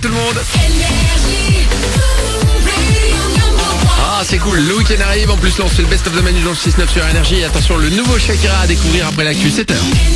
tout le monde. Ah, c'est cool, le week-end arrive, en plus là on fait le best of the Manu dans le 6-9 sur Énergie. Et attention, le nouveau Shakira à découvrir après l'actu, 7h.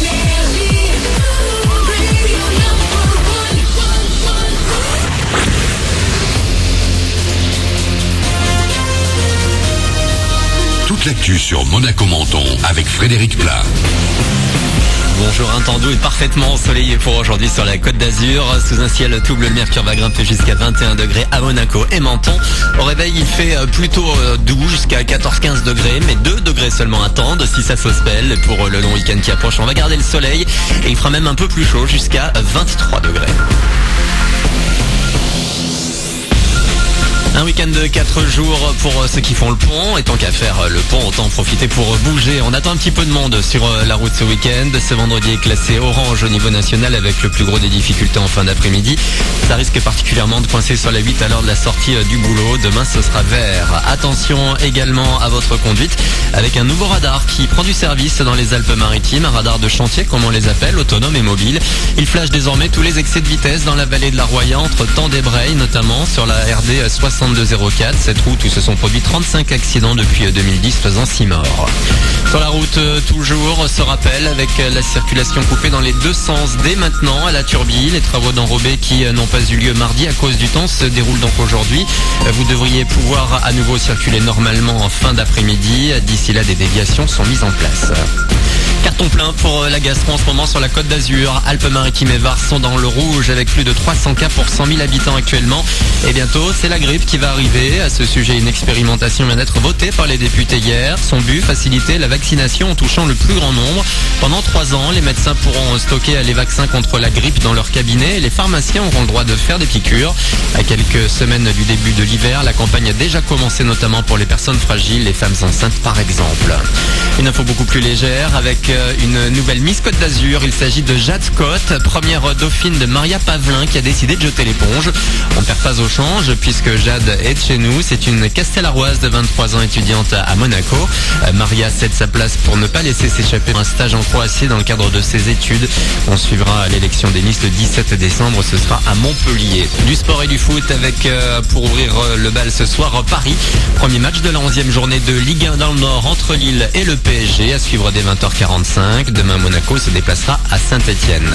Toute l'actu sur Monaco-Menton avec Frédéric Plat. Bonjour, un temps doux et parfaitement ensoleillé pour aujourd'hui sur la Côte d'Azur. Sous un ciel tout bleu, le mercure va grimper jusqu'à 21 degrés à Monaco et Menton. Au réveil, il fait plutôt doux jusqu'à 14-15 degrés, mais 2 degrés seulement à attendre si ça se belle pour le long week-end qui approche. On va garder le soleil et il fera même un peu plus chaud jusqu'à 23 degrés. Un week-end de 4 jours pour ceux qui font le pont. Et tant qu'à faire le pont, autant en profiter pour bouger. On attend un petit peu de monde sur la route ce week-end. Ce vendredi est classé orange au niveau national avec le plus gros des difficultés en fin d'après-midi. Ça risque particulièrement de coincer sur la 8 à l'heure de la sortie du boulot. Demain, ce sera vert. Attention également à votre conduite avec un nouveau radar qui prend du service dans les Alpes-Maritimes. Un radar de chantier, comme on les appelle, autonome et mobile. Il flash désormais tous les excès de vitesse dans la vallée de la Roya, entre Tendres-Breil, notamment sur la RD 6204. Cette route où se sont produits 35 accidents depuis 2010, faisant 6 morts. Sur la route, toujours, ce rappel avec la circulation coupée dans les deux sens dès maintenant à la Turbie. Les travaux d'enrobés qui n'ont pas eu lieu mardi à cause du temps se déroulent donc aujourd'hui. Vous devriez pouvoir à nouveau circuler normalement en fin d'après-midi. D'ici là, des déviations sont mises en place. Carton plein pour la gastro en ce moment sur la Côte d'Azur. Alpes-Maritimes et Var sont dans le rouge avec plus de 300 cas pour 100 000 habitants actuellement. Et bientôt, c'est la grippe qui va arriver. À ce sujet, une expérimentation vient d'être votée par les députés hier. Son but, faciliter la vaccination en touchant le plus grand nombre. Pendant 3 ans, les médecins pourront stocker les vaccins contre la grippe dans leur cabinet. Les pharmaciens auront le droit de faire des piqûres. À quelques semaines du début de l'hiver, la campagne a déjà commencé, notamment pour les personnes fragiles, les femmes enceintes par exemple. Une info beaucoup plus légère avec une nouvelle Miss Côte d'Azur. Il s'agit de Jade Scott, première dauphine de Maria Pavelin qui a décidé de jeter l'éponge. On ne perd pas au change puisque Jade est de chez nous. C'est une Castellaroise de 23 ans étudiante à Monaco. Maria cède sa place pour ne pas laisser s'échapper un stage en Croatie dans le cadre de ses études. On suivra l'élection des Miss le 17 décembre. Ce sera à Montpellier. Du sport et du foot avec, pour ouvrir le bal ce soir, Paris. Premier match de la 11e journée de Ligue 1 dans le Nord entre Lille et le PSG à suivre dès 20h45. Demain, Monaco se déplacera à Saint-Etienne.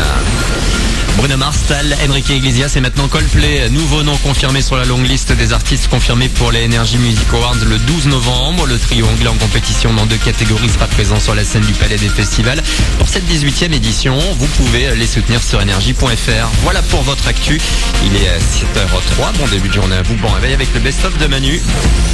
Bruno Mars, Tal, Enrique Iglesias et maintenant Coldplay. Nouveau nom confirmé sur la longue liste des artistes confirmés pour les Energy Music Awards le 12 novembre. Le trio anglais en compétition dans 2 catégories sera présent sur la scène du Palais des Festivals. Pour cette 18e édition, vous pouvez les soutenir sur energy.fr. Voilà pour votre actu. Il est 7h03. Bon début de journée à vous. Bon réveil avec le best-of de Manu.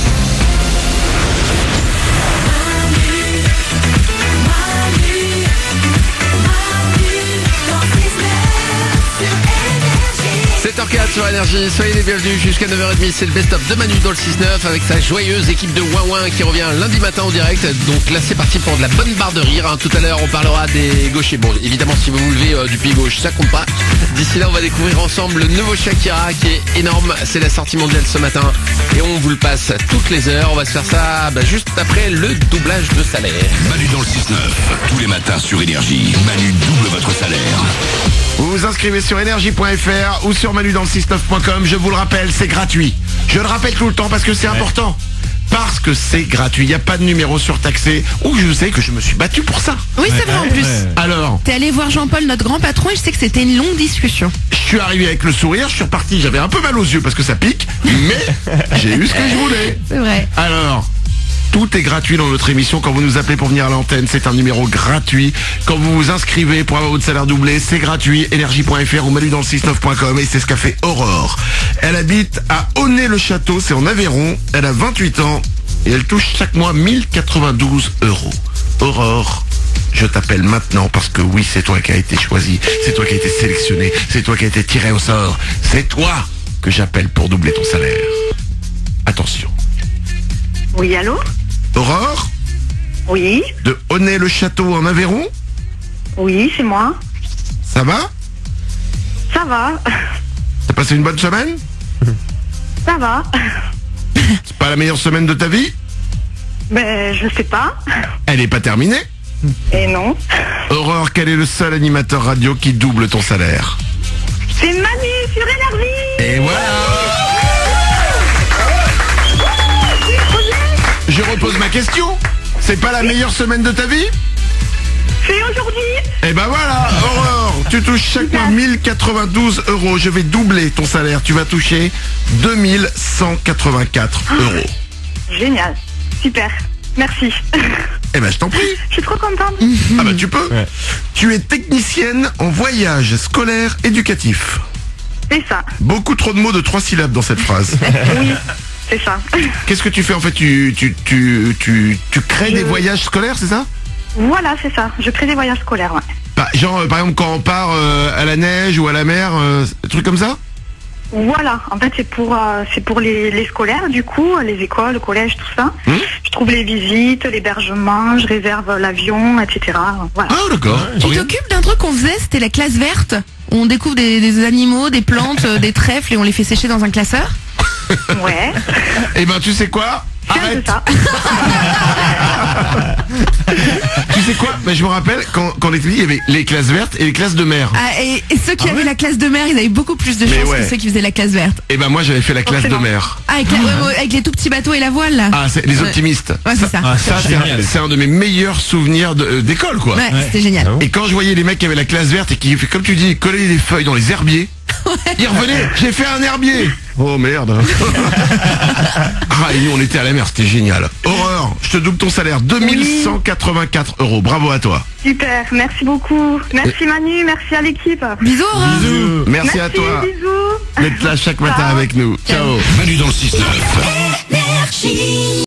Sur Énergie, soyez les bienvenus jusqu'à 9h30, c'est le best-of de Manu dans le 6-9 avec sa joyeuse équipe de Ouin qui revient lundi matin en direct. Donc là c'est parti pour de la bonne barre de rire. Tout à l'heure on parlera des gauchers. Bon évidemment si vous vous levez du pied gauche ça compte pas. D'ici là on va découvrir ensemble le nouveau Shakira qui est énorme. C'est la sortie mondiale ce matin et on vous le passe toutes les heures. On va se faire ça juste après le doublage de salaire. Manu dans le 6-9, tous les matins sur Énergie. Manu double votre salaire. Vous vous inscrivez sur energy.fr ou sur manudansle69.com. Je vous le rappelle, c'est gratuit. Je le rappelle tout le temps parce que c'est important. Parce que c'est gratuit. Il n'y a pas de numéro surtaxé. Ou je sais que je me suis battu pour ça. Oui, c'est vrai en plus. Alors, T'es allé voir Jean-Paul, notre grand patron, et je sais que c'était une longue discussion. je suis arrivé avec le sourire, je suis reparti. J'avais un peu mal aux yeux parce que ça pique. Mais j'ai eu ce que je voulais. C'est vrai. Alors, tout est gratuit dans notre émission. Quand vous nous appelez pour venir à l'antenne, c'est un numéro gratuit. Quand vous vous inscrivez pour avoir votre salaire doublé, c'est gratuit. Energy.fr ou manudansle69.com. Et c'est ce qu'a fait Aurore. Elle habite à Aunay-le-Château, c'est en Aveyron. Elle a 28 ans et elle touche chaque mois 1092 €. Aurore, je t'appelle maintenant parce que oui, c'est toi qui as été choisi. C'est toi qui as été sélectionné. C'est toi qui as été tiré au sort. C'est toi que j'appelle pour doubler ton salaire. Attention. Oui, allô? Aurore, Oui, de Aunay-le-Château en Aveyron. oui, c'est moi. Ça va? Ça va, T'as passé une bonne semaine? ça va. C'est pas la meilleure semaine de ta vie? Ben, je sais pas. Elle est pas terminée. Et non. Aurore, quel est le seul animateur radio qui double ton salaire? C'est Manu sur Énergie. Et voilà. Je repose ma question. C'est pas la meilleure semaine de ta vie? C'est aujourd'hui. Et ben voilà, Aurore, tu touches chaque mois 1092 €. Je vais doubler ton salaire. Tu vas toucher 2184 €. Génial. Super. Merci. Eh ben je t'en prie. Je suis trop contente. Ah bah tu peux. Tu es technicienne en voyage scolaire éducatif. C'est ça. Beaucoup trop de mots de 3 syllabes dans cette phrase. Oui, c'est ça. Qu'est-ce que tu fais en fait? Tu crées des voyages scolaires, c'est ça? Voilà, c'est ça. Je crée des voyages scolaires, ouais. Bah, genre par exemple quand on part à la neige ou à la mer, des trucs comme ça? Voilà, en fait c'est pour les scolaires du coup, les écoles, le collège, tout ça. Je trouve les visites, l'hébergement, je réserve l'avion, etc. Voilà. Ah d'accord. Tu t'occupes d'un truc qu'on faisait, c'était la classe verte. On découvre des animaux, des plantes, des trèfles et on les fait sécher dans un classeur. Ouais. Eh ben tu sais quoi? C'est un peu Arrête. ça. Tu sais quoi? Bah, je me rappelle quand on était petits, il y avait les classes vertes et les classes de mer. Ah, et ceux qui avaient la classe de mer, ils avaient beaucoup plus de Mais chance ouais. que ceux qui faisaient la classe verte. Et ben moi j'avais fait la classe de Forcément. mer. Ah, avec les tout petits bateaux et la voile là. Ah c'est les Ouais. optimistes. Ouais, c'est ça. Ça c'est un de mes meilleurs souvenirs d'école quoi. Ouais, c'était génial. Et quand je voyais les mecs qui avaient la classe verte et qui, comme tu dis, collaient des feuilles dans les herbiers, ils revenaient, j'ai fait un herbier. Oh merde. Ah et nous on était à la mer, c'était génial. Aurore, je te double ton salaire, 2184 €. Bravo à toi. Super, merci beaucoup. Merci Manu, merci à l'équipe. Bisous, Aurore. Merci à toi Bisous. d'être là chaque matin Ciao. avec nous. Ciao. Manu dans le 6-9.